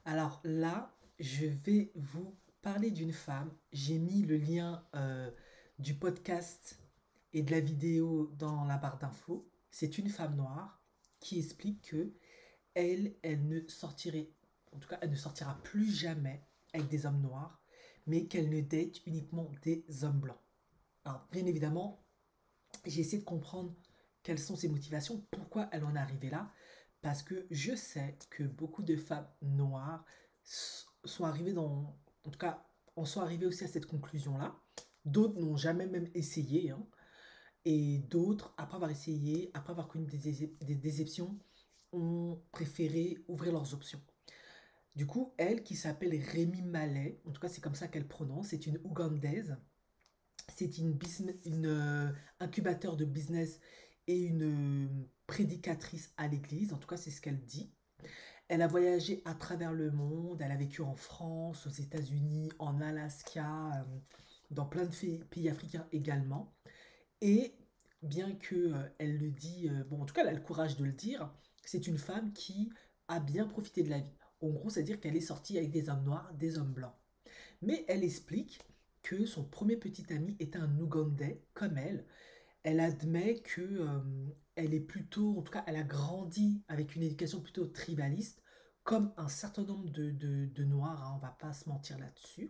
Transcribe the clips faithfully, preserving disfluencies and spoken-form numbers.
Alors là, je vais vous parler d'une femme. J'ai mis le lien euh, du podcast et de la vidéo dans la barre d'infos. C'est une femme noire qui explique que elle, elle ne sortirait, en tout cas, elle ne sortira plus jamais avec des hommes noirs, mais qu'elle ne date uniquement des hommes blancs. Alors, bien évidemment, j'ai essayé de comprendre quelles sont ses motivations, pourquoi elle en est arrivée là, parce que je sais que beaucoup de femmes noires sont arrivées dans, en tout cas, en sont arrivées aussi à cette conclusion-là. D'autres n'ont jamais même essayé, hein. Et d'autres, après avoir essayé, après avoir connu des, des déceptions, ont préféré ouvrir leurs options. Du coup, elle, qui s'appelle Rémi Mallet, en tout cas c'est comme ça qu'elle prononce, c'est une Ougandaise, c'est une, business, une euh, incubateur de business et une euh, prédicatrice à l'église, en tout cas c'est ce qu'elle dit. Elle a voyagé à travers le monde, elle a vécu en France, aux États-Unis, en Alaska, euh, dans plein de pays, pays africains également. Et bien que euh, elle le dit, euh, bon en tout cas elle a le courage de le dire, c'est une femme qui a bien profité de la vie. En gros, c'est-à-dire qu'elle est sortie avec des hommes noirs, des hommes blancs. Mais elle explique que son premier petit ami est un Ougandais comme elle. Elle admet que euh, elle est plutôt, en tout cas, elle a grandi avec une éducation plutôt tribaliste, comme un certain nombre de, de, de noirs, hein, on va pas se mentir là-dessus,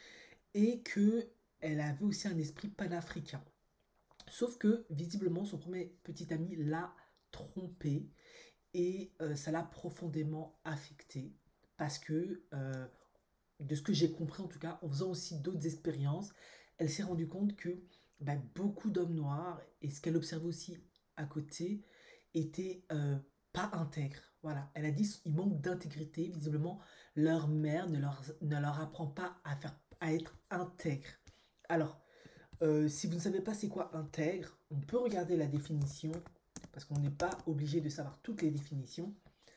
et que elle avait aussi un esprit panafricain. Sauf que visiblement son premier petit ami l'a trompée et euh, ça l'a profondément affectée parce que euh, de ce que j'ai compris en tout cas, en faisant aussi d'autres expériences, elle s'est rendue compte que bah, beaucoup d'hommes noirs, et ce qu'elle observait aussi à côté, étaient euh, pas intègres. Voilà, elle a dit qu'il manque d'intégrité. Visiblement, leur mère ne leur, ne leur apprend pas à, faire, à être intègre. Alors, euh, si vous ne savez pas c'est quoi intègre, on peut regarder la définition, parce qu'on n'est pas obligé de savoir toutes les définitions.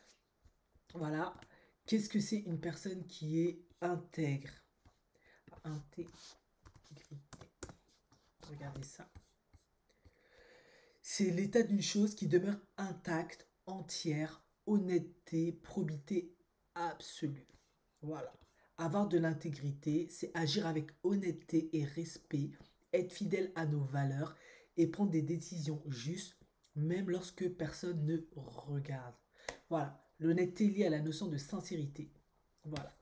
Voilà, qu'est-ce que c'est une personne qui est intègre? Intégrité. Regardez ça. C'est l'état d'une chose qui demeure intacte, entière, honnêteté, probité absolue. Voilà. Avoir de l'intégrité, c'est agir avec honnêteté et respect, être fidèle à nos valeurs et prendre des décisions justes, même lorsque personne ne regarde. Voilà. L'honnêteté est liée à la notion de sincérité. Voilà.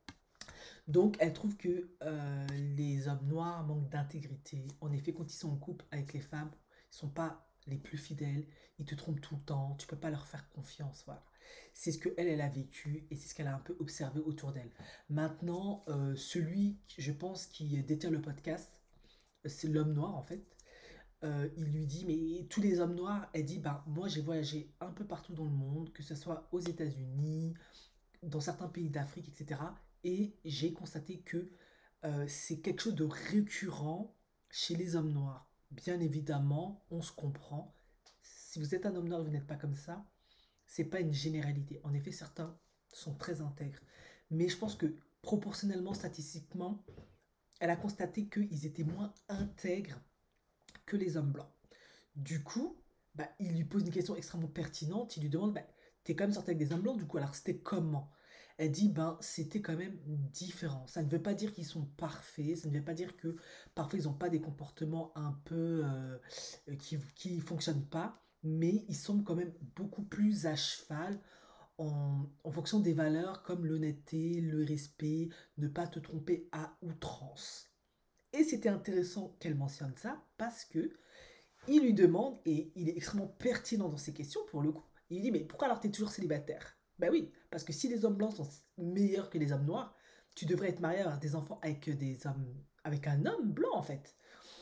Donc, elle trouve que euh, les hommes noirs manquent d'intégrité. En effet, quand ils sont en couple avec les femmes, ils ne sont pas les plus fidèles. Ils te trompent tout le temps. Tu ne peux pas leur faire confiance. Voilà. C'est ce qu'elle, elle a vécu et c'est ce qu'elle a un peu observé autour d'elle. Maintenant, euh, celui, je pense, qui détient le podcast, c'est l'homme noir en fait. Euh, il lui dit, mais tous les hommes noirs, elle dit, bah, moi j'ai voyagé un peu partout dans le monde, que ce soit aux États-Unis, dans certains pays d'Afrique, et cetera. Et j'ai constaté que euh, c'est quelque chose de récurrent chez les hommes noirs. Bien évidemment, on se comprend. Si vous êtes un homme noir et vous n'êtes pas comme ça, c'est pas une généralité. En effet, certains sont très intègres. Mais je pense que proportionnellement, statistiquement, elle a constaté qu'ils étaient moins intègres que les hommes blancs. Du coup, bah, il lui pose une question extrêmement pertinente. Il lui demande, bah, t'es quand même sorti avec des hommes blancs, du coup, alors c'était comment? Elle dit, ben, c'était quand même différent. Ça ne veut pas dire qu'ils sont parfaits, ça ne veut pas dire que parfois ils n'ont pas des comportements un peu euh, qui qui fonctionnent pas, mais ils semblent quand même beaucoup plus à cheval en, en fonction des valeurs comme l'honnêteté, le respect, ne pas te tromper à outrance. Et c'était intéressant qu'elle mentionne ça parce que il lui demande, et il est extrêmement pertinent dans ses questions pour le coup, il lui dit, mais pourquoi alors tu es toujours célibataire? Ben oui, parce que si les hommes blancs sont meilleurs que les hommes noirs, tu devrais être marié, avoir des enfants avec des hommes, avec un homme blanc en fait.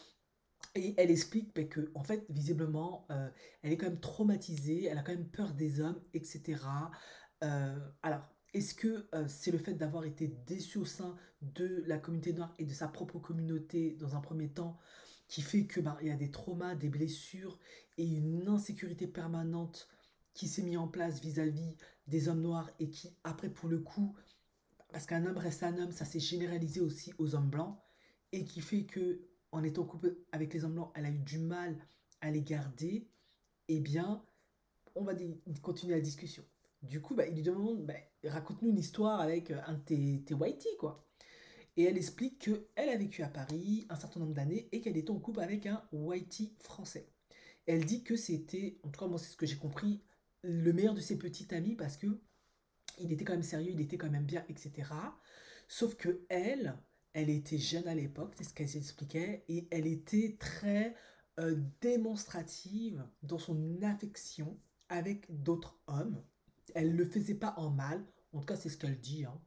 Et elle explique ben, que, en fait, visiblement, euh, elle est quand même traumatisée, elle a quand même peur des hommes, et cetera. Euh, alors, est-ce que euh, c'est le fait d'avoir été déçue au sein de la communauté noire et de sa propre communauté dans un premier temps qui fait que ben, il y a des traumas, des blessures et une insécurité permanente qui s'est mis en place vis-à-vis des hommes noirs et qui, après, pour le coup, parce qu'un homme reste un homme, ça s'est généralisé aussi aux hommes blancs et qui fait que en étant couple avec les hommes blancs, elle a eu du mal à les garder, eh bien, on va continuer la discussion. Du coup, bah, il lui demande, bah, raconte-nous une histoire avec euh, un de tes, tes whitey, quoi. Et elle explique qu'elle a vécu à Paris un certain nombre d'années et qu'elle était en couple avec un whitey français. Elle dit que c'était, en tout cas moi c'est ce que j'ai compris, le meilleur de ses petits amis parce que il était quand même sérieux, il était quand même bien, et cetera. Sauf que elle, elle était jeune à l'époque, c'est ce qu'elle s'expliquait, et elle était très euh, démonstrative dans son affection avec d'autres hommes. Elle ne le faisait pas en mal, en tout cas c'est ce qu'elle dit, hein.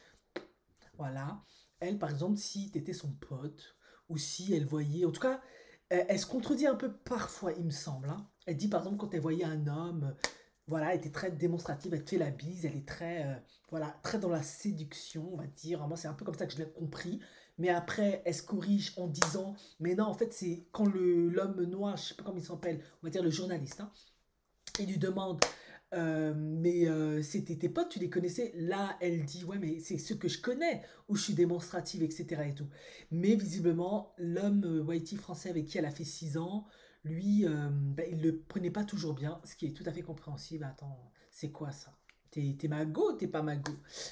Voilà. Elle, par exemple, si tu étais son pote, ou si elle voyait, en tout cas, elle, elle se contredit un peu parfois, il me semble, hein. Elle dit, par exemple, quand elle voyait un homme, voilà, elle était très démonstrative, elle te fait la bise, elle est très, euh, voilà, très dans la séduction, on va dire. Moi, c'est un peu comme ça que je l'ai compris. Mais après, elle se corrige en disant, mais non, en fait, c'est quand le l'homme noir, je sais pas comment il s'appelle, on va dire le journaliste, hein, il lui demande, euh, mais euh, c'était tes potes, tu les connaissais. Là, elle dit, ouais, mais c'est ceux que je connais, où je suis démonstrative, et cetera. Et tout. Mais visiblement, l'homme euh, Whitey français avec qui elle a fait six ans, lui, euh, bah, il le prenait pas toujours bien, ce qui est tout à fait compréhensible. Attends, c'est quoi ça? T'es t'es mago ou t'es pas mago?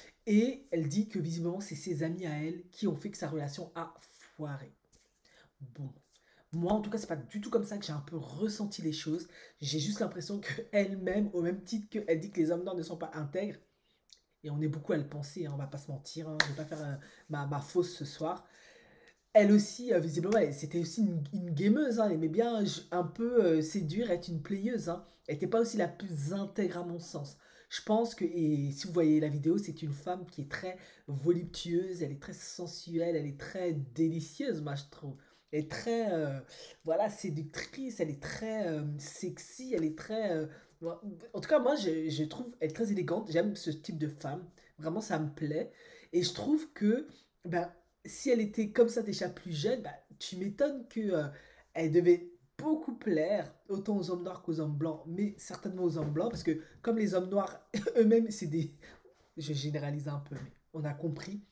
Et elle dit que visiblement, c'est ses amis à elle qui ont fait que sa relation a foiré. Bon, moi, en tout cas, c'est pas du tout comme ça que j'ai un peu ressenti les choses. J'ai juste l'impression qu'elle-même, au même titre qu'elle dit que les hommes noirs ne sont pas intègres, et on est beaucoup à le penser, hein, on va pas se mentir, hein, je vais pas faire euh, ma, ma fausse ce soir. Elle aussi, euh, visiblement, elle- c'était aussi une, une gameuse, hein, elle aimait bien j- un peu euh, séduire, être une playeuse, hein. Elle n'était pas aussi la plus intègre à mon sens. Je pense que, et si vous voyez la vidéo, c'est une femme qui est très voluptueuse, elle est très sensuelle, elle est très délicieuse, moi je trouve. Elle est très, euh, voilà, séductrice, elle est très euh, sexy, elle est très... euh, bon, en tout cas, moi, je, je trouve elle très élégante, j'aime ce type de femme, vraiment, ça me plaît. Et je trouve que... Ben, si elle était comme ça déjà plus jeune, bah, tu m'étonnes que euh, elle devait beaucoup plaire, autant aux hommes noirs qu'aux hommes blancs, mais certainement aux hommes blancs, parce que comme les hommes noirs eux-mêmes, c'est des... Je généralise un peu, mais on a compris.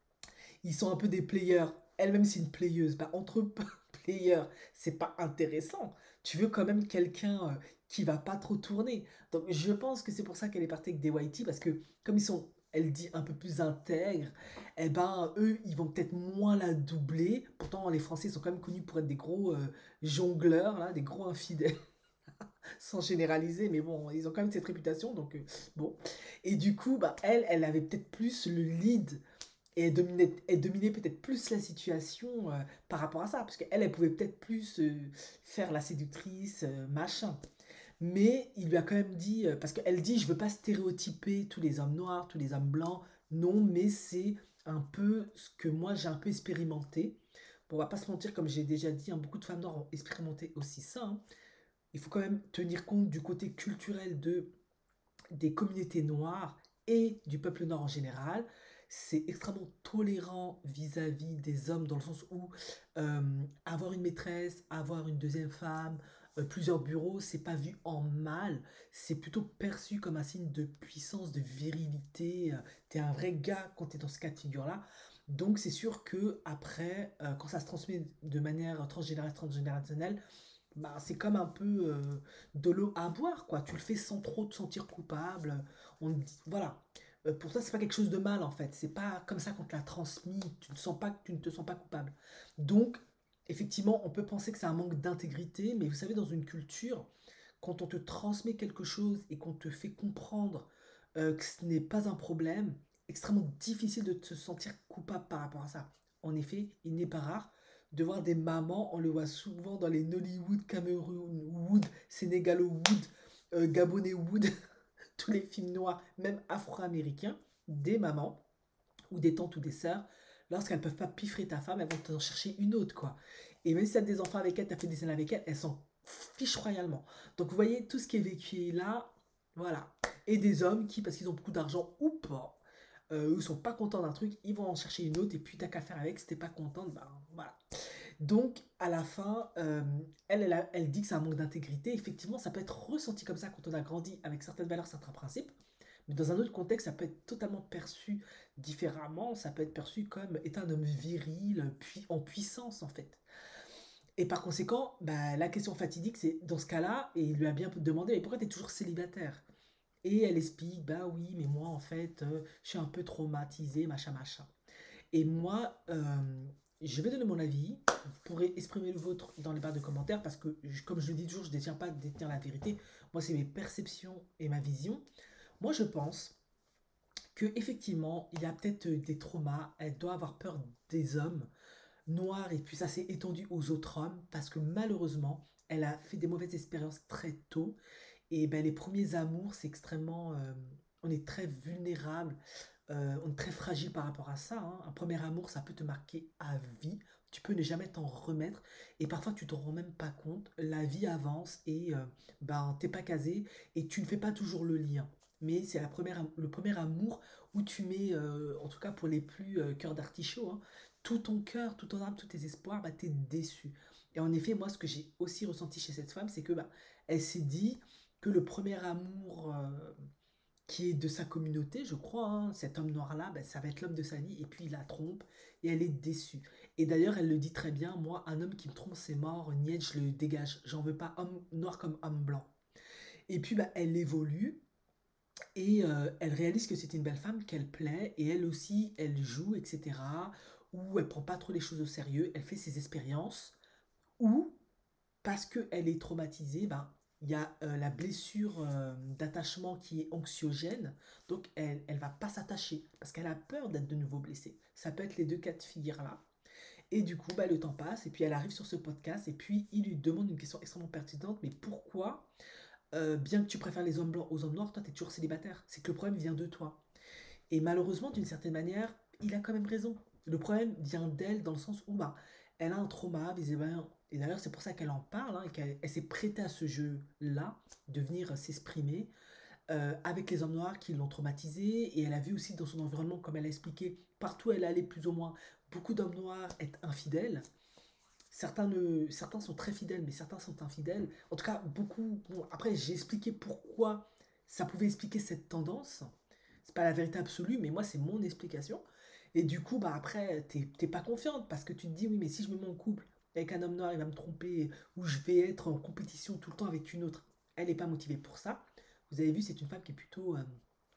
Ils sont un peu des players. Elle-même, c'est une playeuse. Bah, entre players, c'est pas intéressant. Tu veux quand même quelqu'un euh, qui va pas trop tourner. Donc, je pense que c'est pour ça qu'elle est partie avec des whitey, parce que comme ils sont, elle dit, un peu plus intègres, eh ben, eux, ils vont peut-être moins la doubler. Pourtant, les Français sont quand même connus pour être des gros euh, jongleurs, là, des gros infidèles, sans généraliser, mais bon, ils ont quand même cette réputation, donc euh, bon. Et du coup, bah, elle, elle avait peut-être plus le lead et elle dominait, elle dominait peut-être plus la situation euh, par rapport à ça, parce qu'elle, elle pouvait peut-être plus euh, faire la séductrice, euh, machin. Mais il lui a quand même dit, euh, parce qu'elle dit, je veux pas stéréotyper tous les hommes noirs, tous les hommes blancs, non, mais c'est un peu ce que moi j'ai un peu expérimenté. Bon, on va pas se mentir, comme j'ai déjà dit, hein, beaucoup de femmes noires ont expérimenté aussi ça, hein. Il faut quand même tenir compte du côté culturel de des communautés noires et du peuple noir en général. C'est extrêmement tolérant vis-à-vis des hommes dans le sens où euh, avoir une maîtresse, avoir une deuxième femme, euh, plusieurs bureaux, c'est pas vu en mal, c'est plutôt perçu comme un signe de puissance, de virilité. Euh, T'es un vrai gars quand t'es dans ce cas de figure-là. Donc c'est sûr que après, euh, quand ça se transmet de manière transgénérationnelle, transgénérationnelle, bah, c'est comme un peu euh, de l'eau à boire, quoi. Tu le fais sans trop te sentir coupable. On te dit, voilà. Euh, pour toi, c'est pas quelque chose de mal, en fait. C'est pas comme ça qu'on te l'a transmis. Tu ne sens pas que tu ne te sens pas coupable. Donc, effectivement, on peut penser que c'est un manque d'intégrité, mais vous savez, dans une culture, quand on te transmet quelque chose et qu'on te fait comprendre euh, que ce n'est pas un problème, extrêmement difficile de te sentir coupable par rapport à ça. En effet, il n'est pas rare de voir des mamans, on le voit souvent dans les Nollywood, Cameroun Wood, Sénégalo Wood, euh, Gabonais Wood, tous les films noirs, même afro-américains, des mamans ou des tantes ou des sœurs, lorsqu'elles peuvent pas piffrer ta femme, elles vont t'en chercher une autre, quoi. Et même si tu as des enfants avec elle, tu as fait des scènes avec elle, elles s'en fichent royalement. Donc vous voyez, tout ce qui est vécu là, voilà. Et des hommes qui, parce qu'ils ont beaucoup d'argent ou pas, euh, eux sont pas contents d'un truc, ils vont en chercher une autre, et puis t'as qu'à faire avec, si t'es pas contente, ben voilà. Donc, à la fin, euh, elle, elle, a- elle dit que c'est un manque d'intégrité. Effectivement, ça peut être ressenti comme ça quand on a grandi avec certaines valeurs, certains principes. Mais dans un autre contexte, ça peut être totalement perçu différemment. Ça peut être perçu comme étant un homme viril, puis en puissance, en fait. Et par conséquent, bah, la question fatidique, c'est dans ce cas-là, et il lui a bien demandé, mais pourquoi tu es toujours célibataire? Et elle explique, bah oui, mais moi, en fait, euh, je suis un peu traumatisée, machin, machin. Et moi, euh, je vais donner mon avis. Vous pourrez exprimer le vôtre dans les barres de commentaires parce que, je- comme je le dis toujours, je ne détiens pas de détenir la vérité. Moi, c'est mes perceptions et ma vision. Moi, je pense que effectivement, il y a peut-être euh, des traumas. Elle doit avoir peur des hommes noirs et puis ça s'est étendu aux autres hommes parce que malheureusement, elle a fait des mauvaises expériences très tôt. Et ben, les premiers amours, c'est extrêmement. Euh, on est très vulnérable, euh, on est très fragile par rapport à ça, hein. Un premier amour, ça peut te marquer à vie. Tu peux ne jamais t'en remettre. Et parfois, tu t'en rends même pas compte. La vie avance et euh, ben, t'es pas casé et tu ne fais pas toujours le lien. Mais c'est la première, am- le premier amour où tu mets, euh, en tout cas pour les plus euh, cœur d'artichaut, hein, tout ton cœur, tout ton âme, tous tes espoirs, bah, t'es déçu. Et en effet, moi, ce que j'ai aussi ressenti chez cette femme, c'est que bah, elle s'est dit que le premier amour euh, qui est de sa communauté, je crois, hein, cet homme noir-là, ben, ça va être l'homme de sa vie, et puis il la trompe, et elle est déçue. Et d'ailleurs, elle le dit très bien, moi, un homme qui me trompe, c'est mort, niet, je le dégage, j'en veux pas homme noir comme homme blanc. Et puis, ben, elle évolue, et euh, elle réalise que c'est une belle femme, qu'elle plaît, et elle aussi, elle joue, et cetera, où elle prend pas trop les choses au sérieux, elle fait ses expériences, ou parce qu'elle est traumatisée, ben, il y a euh, la blessure euh, d'attachement qui est anxiogène, donc elle elle va pas s'attacher, parce qu'elle a peur d'être de nouveau blessée. Ça peut être les deux cas de figure-là. Et du coup, bah, le temps passe, et puis elle arrive sur ce podcast, et puis il lui demande une question extrêmement pertinente, mais pourquoi, euh, bien que tu préfères les hommes blancs aux hommes noirs, toi, tu es toujours célibataire? C'est que le problème vient de toi. Et malheureusement, d'une certaine manière, il a quand même raison. Le problème vient d'elle dans le sens où bah, elle a un trauma, visiblement. Et d'ailleurs, c'est pour ça qu'elle en parle, hein, et qu'elle elle s'est prêtée à ce jeu-là, de venir s'exprimer euh, avec les hommes noirs qui l'ont traumatisée. Et elle a vu aussi dans son environnement, comme elle a expliqué, partout où elle allait plus ou moins, beaucoup d'hommes noirs être infidèles. Certains, ne, certains sont très fidèles, mais certains sont infidèles. En tout cas, beaucoup. Bon, après, j'ai expliqué pourquoi ça pouvait expliquer cette tendance. C'est pas la vérité absolue, mais moi, c'est mon explication. Et du coup, bah après, t'es t'es pas confiante parce que tu te dis, oui, mais si je me mets en couple avec un homme noir, il va me tromper, ou je vais être en compétition tout le temps avec une autre. Elle n'est pas motivée pour ça. Vous avez vu, c'est une femme qui est plutôt euh,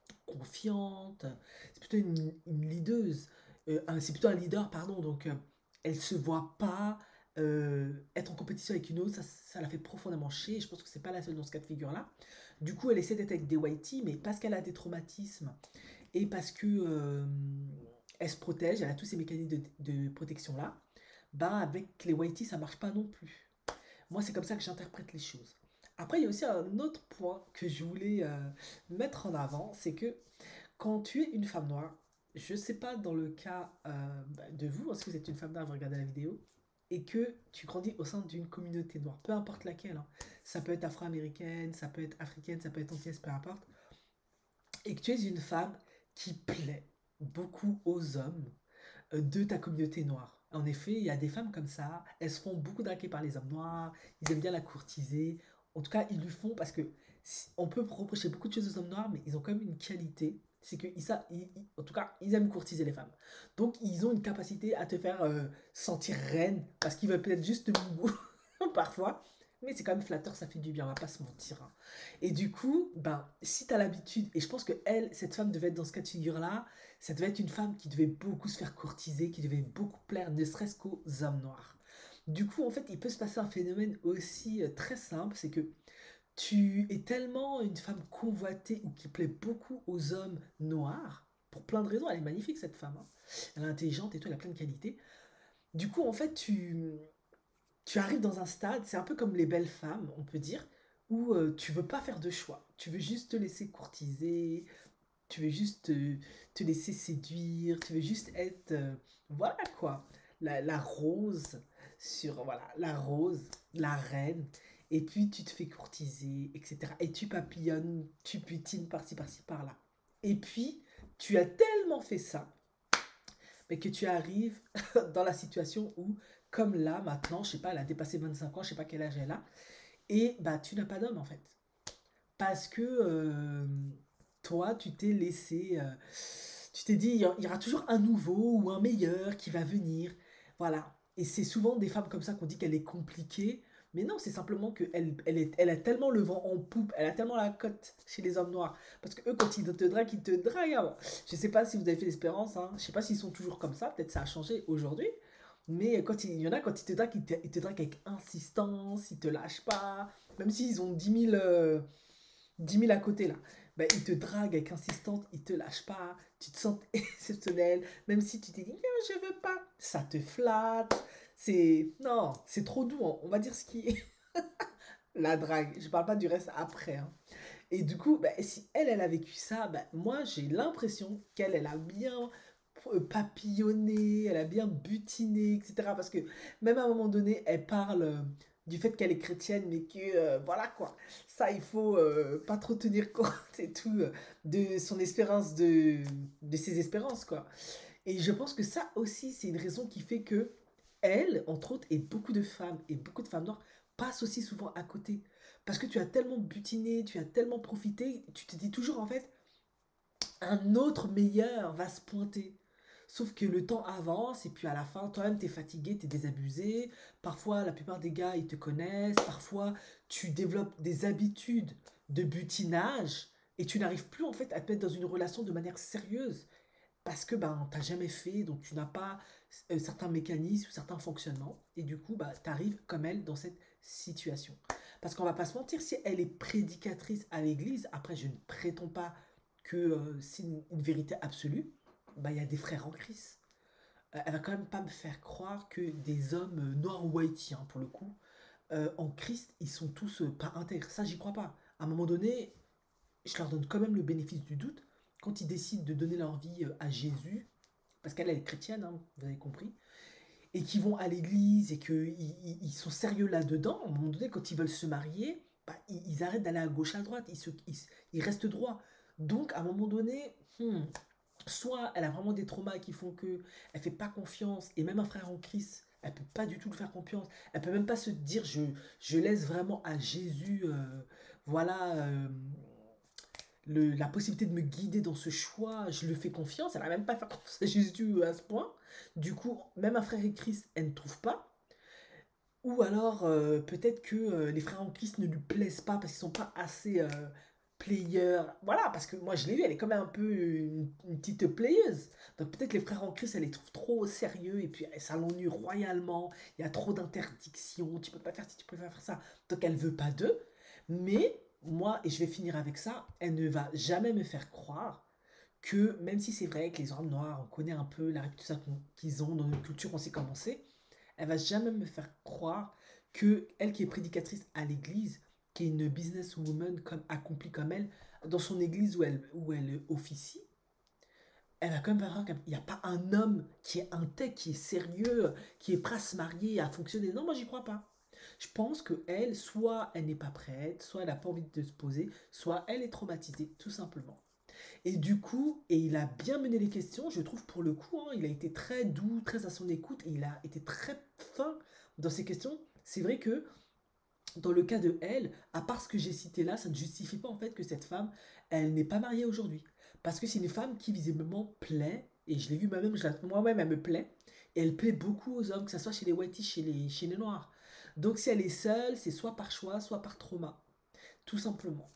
confiante, c'est plutôt une, une leaduse, euh, un- c'est plutôt un leader, pardon, donc euh, elle se voit pas euh, être en compétition avec une autre, ça, ça la fait profondément chier, et je pense que c'est pas la seule dans ce cas de figure-là. Du coup, elle essaie d'être avec des whitey, mais parce qu'elle a des traumatismes, et parce que euh, elle se protège, elle a tous ces mécanismes de, de protection-là, bah avec les whitey, ça marche pas non plus. Moi, c'est comme ça que j'interprète les choses. Après, il y a aussi un autre point que je voulais euh, mettre en avant, c'est que quand tu es une femme noire, je ne sais pas dans le cas euh, bah, de vous, est-ce que vous êtes une femme noire, vous regardez la vidéo, et que tu grandis au sein d'une communauté noire, peu importe laquelle, hein. Ça peut être afro-américaine, ça peut être africaine, ça peut être antillaise, peu importe, et que tu es une femme qui plaît beaucoup aux hommes euh, de ta communauté noire. En effet, il y a des femmes comme ça, elles se font beaucoup draguer par les hommes noirs, ils aiment bien la courtiser. En tout cas, ils lui font parce que si- on peut reprocher beaucoup de choses aux hommes noirs, mais ils ont quand même une qualité, c'est que ils, sa- ils- ils- en tout cas, ils aiment courtiser les femmes. Donc, ils ont une capacité à te faire euh, sentir reine parce qu'ils veulent peut-être juste te boubou parfois. Mais c'est quand même flatteur, ça fait du bien, on va pas se mentir, hein. Et du coup, ben, si tu as l'habitude, et je pense que elle, cette femme devait être dans ce cas de figure-là, ça devait être une femme qui devait beaucoup se faire courtiser, qui devait beaucoup plaire, ne serait-ce qu'aux hommes noirs. Du coup, en fait, il peut se passer un phénomène aussi euh, très simple, c'est que tu es tellement une femme convoitée ou qui plaît beaucoup aux hommes noirs, pour plein de raisons, elle est magnifique cette femme, hein. Elle est intelligente et tout, elle a plein de qualités. Du coup, en fait, tu, tu arrives dans un stade, c'est un peu comme les belles femmes, on peut dire, où euh, tu veux pas faire de choix. Tu veux juste te laisser courtiser, tu veux juste te, te laisser séduire, tu veux juste être, euh, voilà quoi, la, la rose sur, voilà, la rose, la reine, et puis tu te fais courtiser, et cetera. Et tu papillonnes, tu butines par-ci, par-ci, par-là. Et puis, tu as tellement fait ça, mais que tu arrives dans la situation où, comme là, maintenant, je sais pas, elle a dépassé vingt-cinq ans, je sais pas quel âge elle a, et bah tu n'as pas d'homme en fait. Parce que euh, toi, tu t'es laissé, euh, tu t'es dit, il y aura toujours un nouveau ou un meilleur qui va venir. Voilà. Et c'est souvent des femmes comme ça qu'on dit qu'elle est compliquée, Mais non, c'est simplement qu'elle elle est, elle a tellement le vent en poupe, elle a tellement la cote chez les hommes noirs. Parce que eux, quand ils te draguent, ils te draguent. Hein. Je sais pas si vous avez fait l'expérience, hein. Je sais pas s'ils sont toujours comme ça, peut-être ça a changé aujourd'hui. Mais quand il, il y en a, quand ils te draguent, ils te, ils te draguent avec insistance, ils te lâchent pas. Même s'ils ont dix mille, euh, dix mille à côté là. Ben, ils te draguent avec insistance, ils te lâchent pas, tu te sens exceptionnel, même si tu t'es dit, non, je veux pas, ça te flatte, c'est, non, c'est trop doux, hein. On va dire ce qui est la drague, je parle pas du reste après, hein. Et du coup, ben, si elle, elle a vécu ça, ben, moi, j'ai l'impression qu'elle, elle a bien euh, papillonné, elle a bien butiné, et cetera. Parce que même à un moment donné, elle parle euh, du fait qu'elle est chrétienne, mais que, euh, voilà quoi, ça, il faut euh, pas trop tenir compte et tout euh, de son espérance, de, de ses espérances, quoi. Et je pense que ça aussi, c'est une raison qui fait que elle, entre autres, et beaucoup de femmes, et beaucoup de femmes noires, passent aussi souvent à côté. Parce que tu as tellement butiné, tu as tellement profité, tu te dis toujours, en fait, un autre meilleur va se pointer. Sauf que le temps avance et puis à la fin, toi-même, t'es fatigué, t'es désabusé. Parfois, la plupart des gars, ils te connaissent. Parfois, tu développes des habitudes de butinage et tu n'arrives plus en fait à te mettre dans une relation de manière sérieuse parce que ben, t'as jamais fait, donc tu n'as pas euh, certains mécanismes ou certains fonctionnements. Et du coup, bah, tu arrives comme elle dans cette situation. Parce qu'on va pas se mentir, si elle est prédicatrice à l'église, après je ne prétends pas que euh, c'est une, une vérité absolue, bah, il y a des frères en Christ. Euh, elle va quand même pas me faire croire que des hommes euh, noirs ou haïtiens, pour le coup, euh, en Christ, ils sont tous euh, pas intègres. Ça, j'y crois pas. À un moment donné, je leur donne quand même le bénéfice du doute. Quand ils décident de donner leur vie euh, à Jésus, parce qu'elle elle est chrétienne, hein, vous avez compris, et qui vont à l'église et qu'ils ils, ils sont sérieux là-dedans, à un moment donné, quand ils veulent se marier, bah, ils, ils arrêtent d'aller à gauche, à droite, ils, se, ils, ils restent droits. Donc, à un moment donné, hmm, soit elle a vraiment des traumas qui font que elle fait pas confiance, et même un frère en Christ, elle peut pas du tout le faire confiance. Elle peut même pas se dire, je, je laisse vraiment à Jésus, euh, voilà, euh, le- la possibilité de me guider dans ce choix, je le fais confiance. Elle n'a même pas fait confiance à Jésus à ce point. Du coup, même un frère et Christ, elle ne trouve pas. Ou alors, euh, peut-être que euh, les frères en Christ ne lui plaisent pas parce qu'ils sont pas assez euh, players. Voilà, parce que moi je l'ai vu, elle est quand même un peu une, une petite playeuse. Donc peut-être les frères en Christ, elle les trouve trop au sérieux et puis ça l'ennuie royalement. Il y a trop d'interdictions, tu peux pas faire ci, tu peux pas faire ça. Donc elle veut pas d'eux. Mais moi, et je vais finir avec ça, elle ne va jamais me faire croire que même si c'est vrai que les hommes noirs, on connaît un peu la réputation qu'ils ont dans notre culture, on sait comment c'est, elle va jamais me faire croire que elle qui est prédicatrice à l'église, qui est une businesswoman comme accomplie comme elle, dans son église où elle, où elle officie, elle va quand même voir qu'il n'y a pas un homme qui est intègre, qui est sérieux, qui est prêt à se marier, à fonctionner. Non, moi j'y crois pas. Je pense que elle, soit elle n'est pas prête, soit elle n'a pas envie de se poser, soit elle est traumatisée, tout simplement. Et du coup, et il a bien mené les questions, je trouve pour le coup, hein, il a été très doux, très à son écoute, et il a été très fin dans ses questions. C'est vrai que dans le cas de elle, à part ce que j'ai cité là, ça ne justifie pas en fait que cette femme, elle n'est pas mariée aujourd'hui. Parce que c'est une femme qui visiblement plaît, et je l'ai vu moi-même, moi-même elle me plaît, et elle plaît beaucoup aux hommes, que ce soit chez les whiteys, chez les, chez les noirs. Donc si elle est seule, c'est soit par choix, soit par trauma, tout simplement.